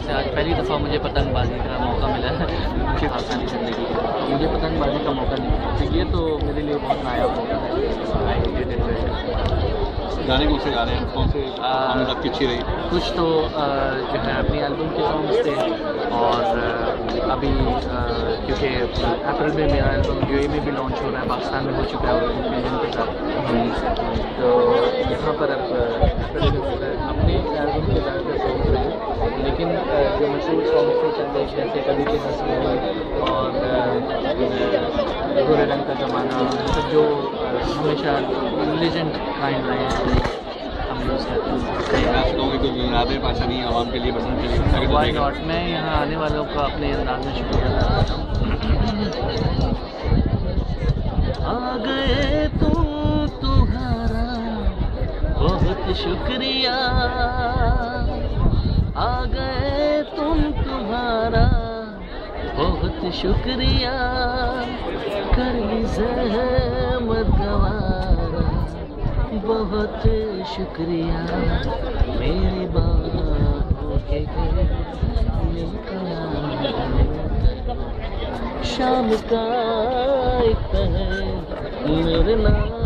से आज पहली दफ़ा मुझे पतंगबाजी का मौका मिला है मुझे खानसानी ज़िंदगी में। मुझे पतंगबाजी का मौका नहीं मिला, तो ये तो मेरे लिए बहुत नायाब मौका है। गाने कौन से गा रहे हैं, कौन से परफॉर्मेंस आपकी अच्छी रही? कुछ तो जो है अपनी एल्बम के सॉन्ग्स थे, और अभी क्योंकि अप्रैल में मेरा एल्बम यूएई में भी लॉन्च हो रहा है, पाकिस्तान में हो चुका है और इंडियन के साथ, तो यहाँ पर अब अप्रैल में अपने एल्बम के ज़्यादातर सॉन्ग्स रहे, लेकिन जो मशहूर सॉन्ग्स थे चंदे जैसे कभी के हंसी और बुरे रंग का ज़माना, मतलब जो हमेशा लेजेंड काइंड रहे हैं हम यूज़ करते हैं। आप कहूँगी तो यादें पाशानी आवाम के लिए बटन के लिए वाई नॉट, मैं यहाँ आने वालों का अपने अंदाज में शुक्रिया अदा करता हूँ। आ गए तुम तुम्हारा बहुत शुक्रिया, आ गए तुम तुम्हारा बहुत शुक्रिया, कर ली ज़हमत गवारा बहुत शुक्रिया, मेरी बाहों के शाम का एक है मेरे नाम